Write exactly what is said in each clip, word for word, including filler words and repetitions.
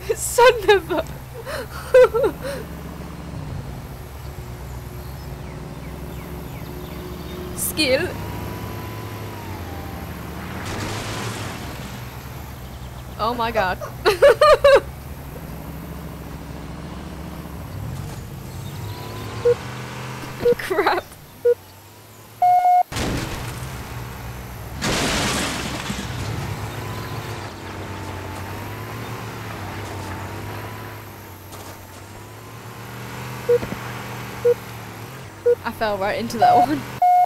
Son of a... Skill. Oh my god. Crap. I fell right into that one.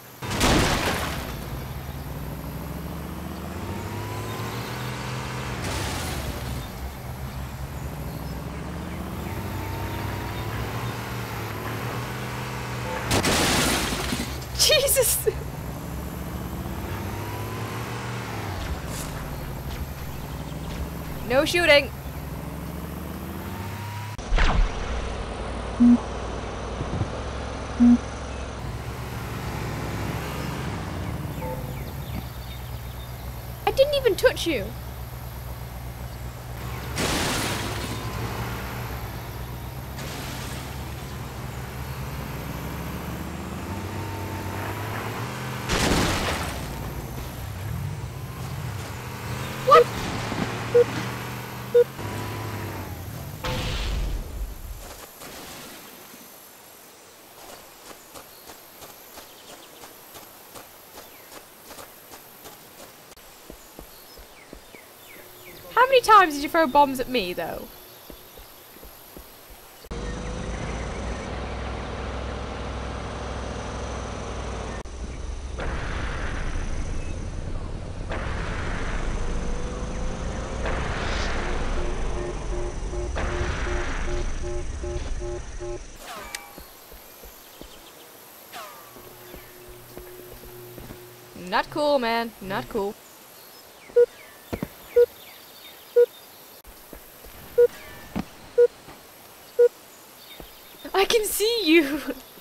Jesus! No shooting! I didn't even touch you! What? How many times did you throw bombs at me, though? Not cool, man. Not cool. I can see you!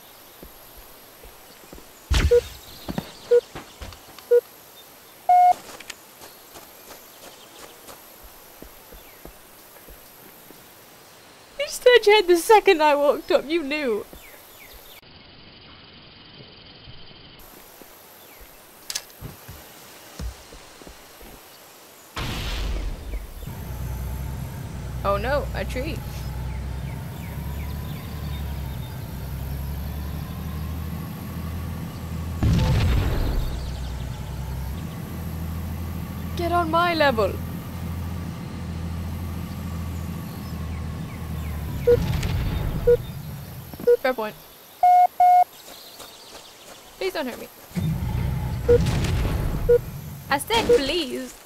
You just turned your head the second I walked up, you knew! Oh no, a tree. Get on my level. Fair point. Please don't hurt me. I said please.